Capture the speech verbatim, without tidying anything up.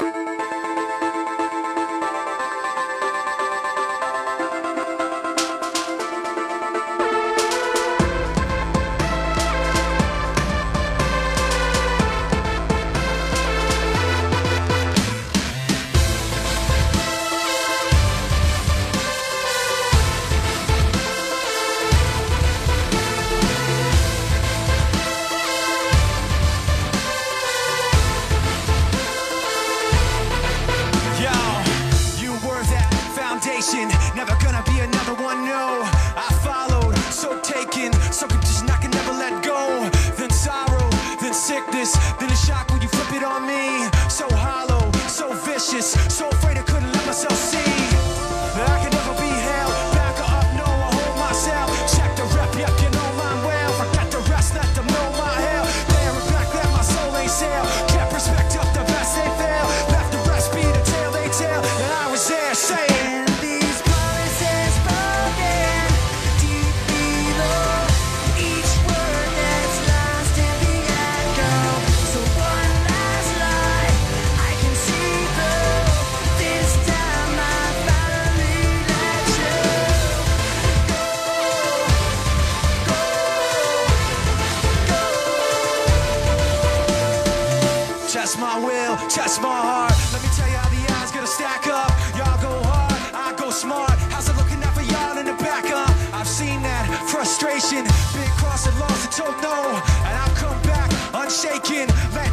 Never gonna be another one, no. I followed, so taken, so conditioned I can never let go. Then sorrow, then sickness, then a shock when you flip it on me. So hollow, so vicious, so afraid I couldn't let myself see that I could never be held back or up, no, I hold myself. Check the rep, yep, you know mine well. Forget the rest, let them know my hell. There and back, that my soul ain't sail. Kept respect up, the best they fail. Left the rest be the tale they tell. And I was there saying test my will, test my heart. Let me tell you how the odds gonna stack up. Y'all go hard, I go smart. How's it looking out for y'all in the back, huh? I've seen that frustration, been crossed and lost and told no, and I'll come back unshaken. Let